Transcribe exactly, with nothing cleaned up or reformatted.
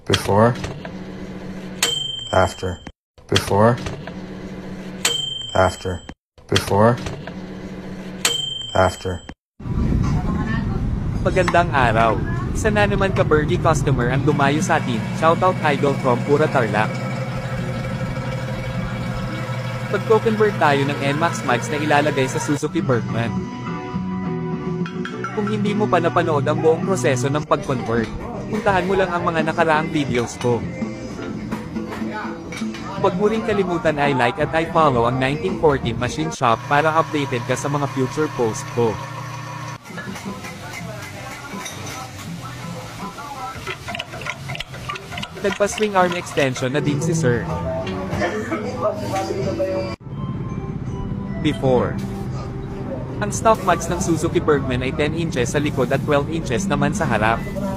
before, after, before, after, before, after. Magandang araw. Isa na naman ka-Burgy customer ang dumayo sa atin. Shoutout Idol from Pura Tarlac. Pagko-convert tayo ng M A G S mags na ilalagay sa Suzuki BURGMAN. Kung hindi mo pa napanood ang buong proseso ng pag-convert, puntahan mo lang ang mga nakaraang videos ko. Huwag mo ring kalimutan ay like at ay follow ang nineteen fourteen Machine Shop para updated ka sa mga future post ko. Nagpa-swing arm extension na din si Sir. Before. Ang stock mags ng Suzuki BURGMAN ay ten inches sa likod at twelve inches naman sa harap.